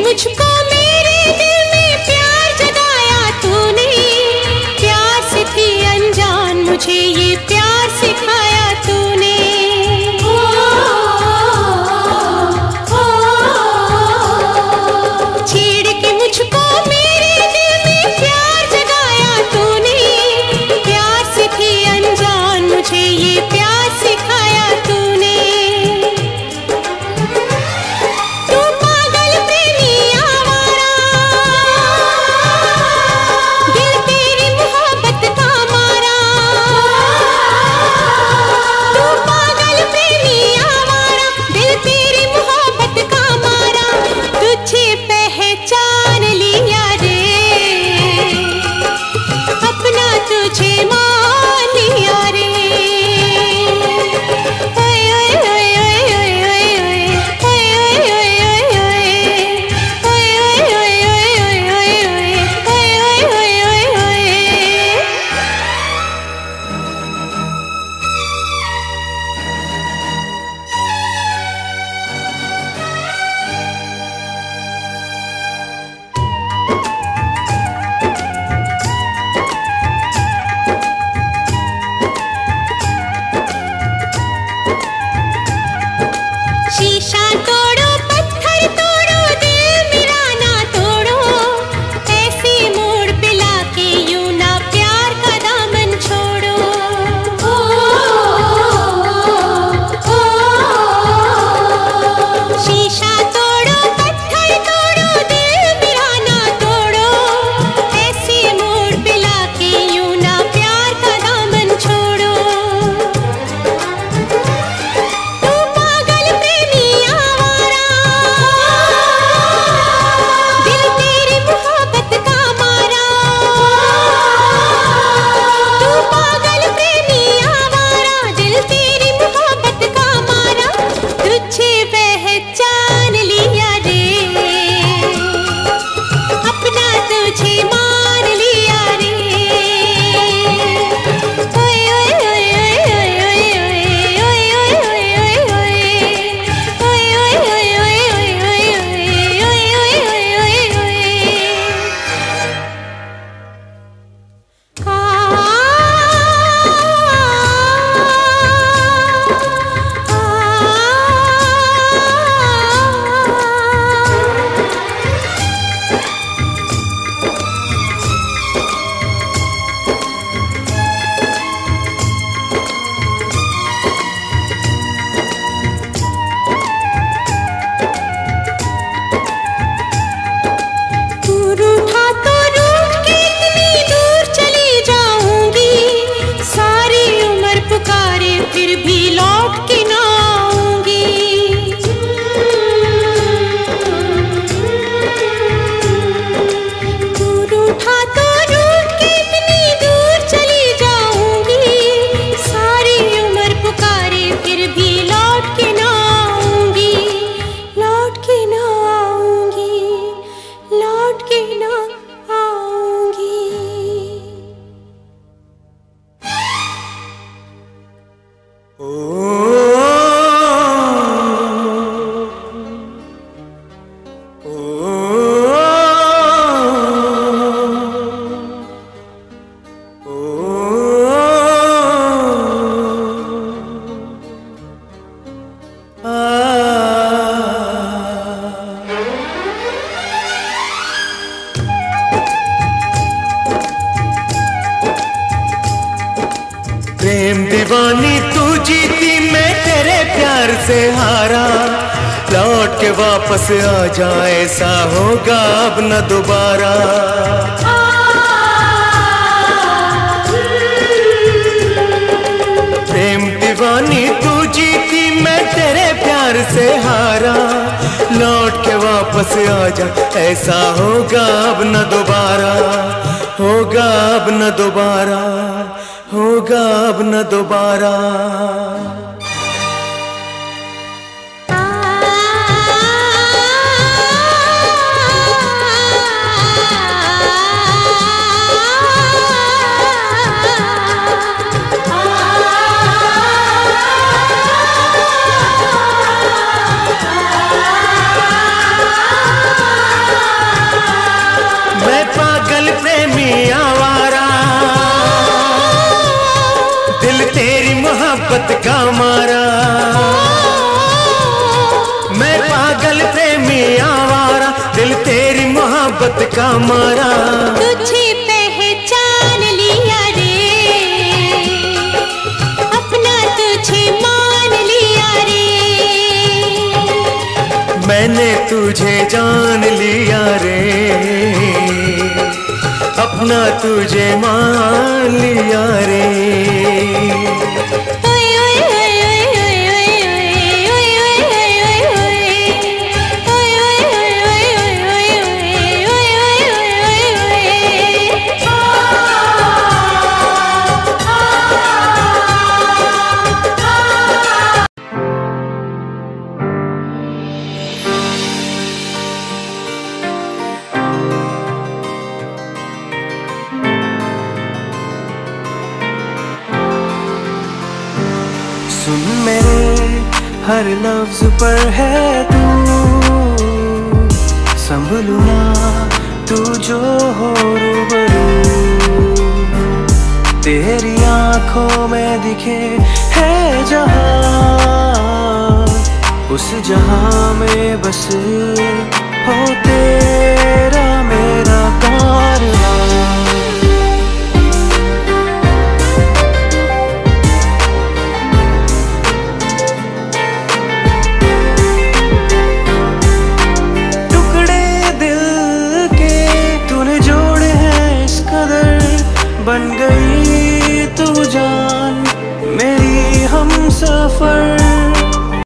मुझको मेरे दिल में प्यार जगाया तूने, प्यार से थी अनजान मुझे ये प्यार सिखाया तूने। छेड़ के मुझको मेरे दिल में प्यार जगाया तूने, प्यार से थी अनजान मुझे ये प्यार सिखाया तूने। तू पागल प्रेमी आवारा, दिल तेरी मोहब्बत का मारा। तू पागल प्रेमी आवारा, दिल तेरी मोहब्बत का मारा। तुझे पहचान लिया रे, अपना तुझे मान लिया रे। शीशा तोड़ो पत्थर तोड़ो दिल मेरा ना तोड़ो, ऐसे मोड़ पे लाके यूं ना प्यार का दामन छोड़ो। शीशा तोड़ो पत्थर तोड़ो दिल मेरा ना तोड़ो, ऐसे मोड़ पे लाके यूं ना प्यार का दामन छोड़ो। तू पागल प्रेमी आवारा, दिल तेरी मोहब्बत का मारा। तू पागल प्रेमी आवारा, दिल तेरी मोहब्बत का मारा। तुझे पहचान लिया रे, अपना तुझे मान लिया रे। ओए ओए ओए ओए ओए ओए ओए ओए ओए तू रूठा तो रूठ के इतनी दूर चली जाऊंगी, सारी उम्र पुकारे फिर भी लौट के ना आऊंगी। तू रूठा तो रूठ के इतनी दूर चली जाऊंगी, सारी उम्र पुकारे फिर भी लौट के ना आऊंगी। लौट के ना आऊंगी, लौट के ना आऊंगी। प्रेम दीवानी तू जीती मैं तेरे प्यार से हारा, लौट के वापस आ जा ऐसा होगा अब न दोबारा। प्रेम दीवानी तू जीती मैं तेरे प्यार से हारा, लौट के वापस आ जा ऐसा होगा अब न दोबारा। होगा अब न दोबारा, होगा अब न दोबारा। का मारा। तुझे पहचान लिया रे, अपना तुझे मान लिया रे। मैंने तुझे जान लिया रे, अपना तुझे मान लिया रे। सुन मेरे हर लफ्ज पर है तू, संभलू ना तू जो हो रूबरू। तेरी आंखों में दिखे है जहां, उस जहां में बस हो तेरा मेरा कार।